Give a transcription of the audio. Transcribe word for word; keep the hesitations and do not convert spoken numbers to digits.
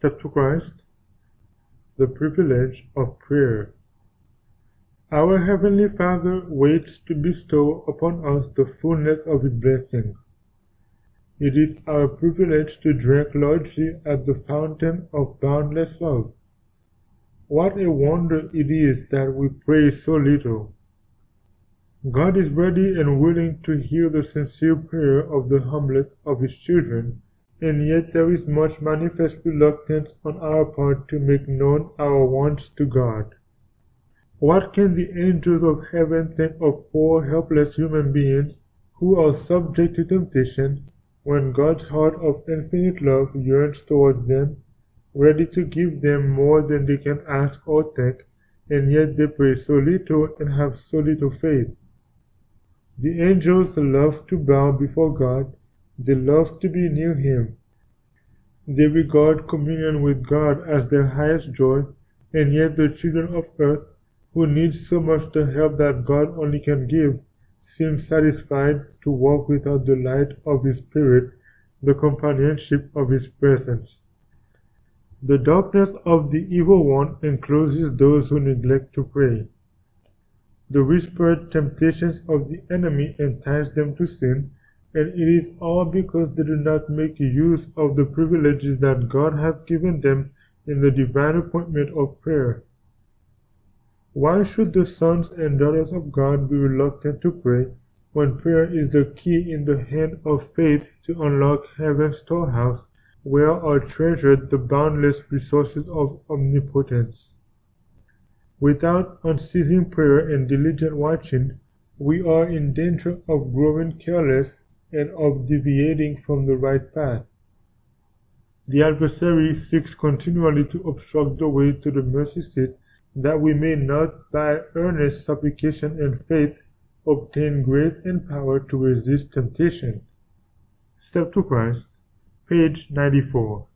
Step to Christ. The privilege of prayer. Our Heavenly Father waits to bestow upon us the fullness of His blessing. It is our privilege to drink largely at the fountain of boundless love. What a wonder it is that we pray so little. God is ready and willing to hear the sincere prayer of the humblest of His children, and yet there is much manifest reluctance on our part to make known our wants to God. What can the angels of heaven think of poor helpless human beings who are subject to temptation, when God's heart of infinite love yearns towards them, ready to give them more than they can ask or think, and yet they pray so little and have so little faith? The angels love to bow before God. They love to be near Him. They regard communion with God as their highest joy, and yet the children of earth, who need so much the help that God only can give, seem satisfied to walk without the light of His Spirit, the companionship of His presence. The darkness of the evil one encloses those who neglect to pray. The whispered temptations of the enemy entice them to sin, and it is all because they do not make use of the privileges that God has given them in the divine appointment of prayer. Why should the sons and daughters of God be reluctant to pray, when prayer is the key in the hand of faith to unlock heaven's storehouse, where are treasured the boundless resources of omnipotence? Without unceasing prayer and diligent watching, we are in danger of growing careless and of deviating from the right path. The adversary seeks continually to obstruct the way to the mercy seat, that we may not, by earnest supplication and faith, obtain grace and power to resist temptation. Step to Christ, page ninety-four.